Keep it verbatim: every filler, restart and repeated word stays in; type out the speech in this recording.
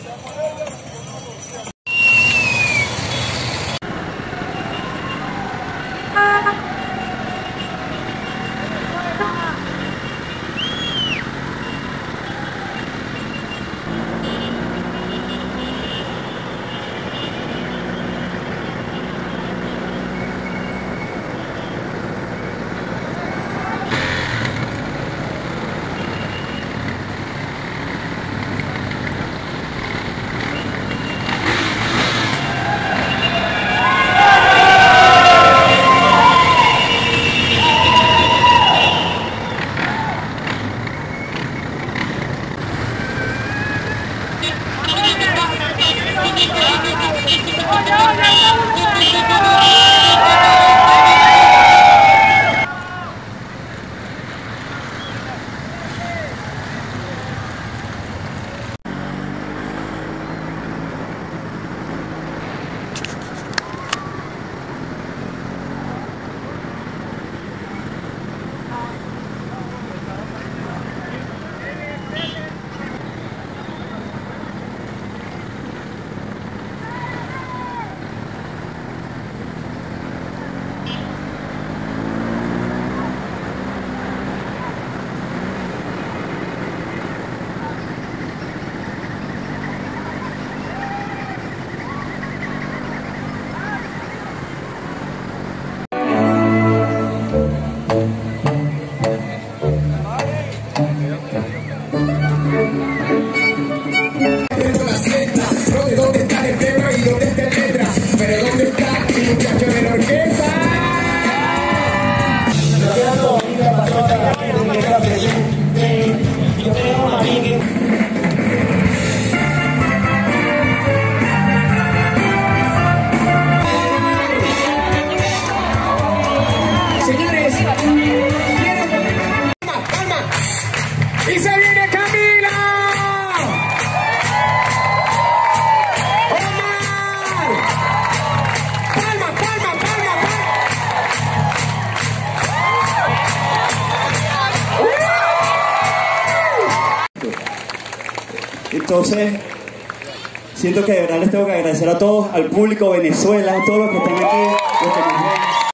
Y se viene Camila. Omar. Palma, palma, palma, palma. Entonces, siento que de verdad les tengo que agradecer a todos, al público, Venezuela, a todos los que están aquí, los que nos ven.